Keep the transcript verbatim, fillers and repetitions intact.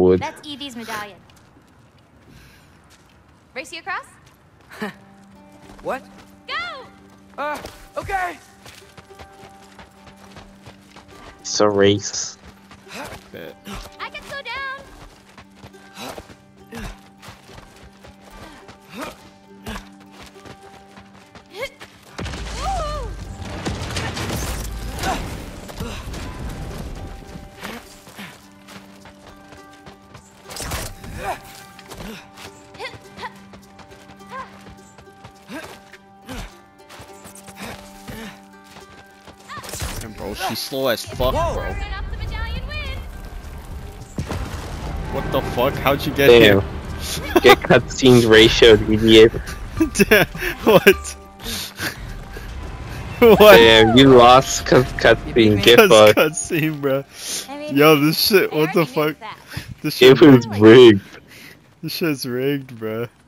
wood. That's Evie's medallion. Race you across? What? Go! Uh, okay. It's a race. I can slow down. And bro, she's slow as fuck, bro. What the fuck? How'd you get Damn. here? Get cutscene ratioed, idiot. Damn, what? What? Damn, you lost cause cutscene. Get Cause fucked. cutscene, bro. Yo, this shit, what the fuck? This shit It was rigged. This shit's rigged, bro.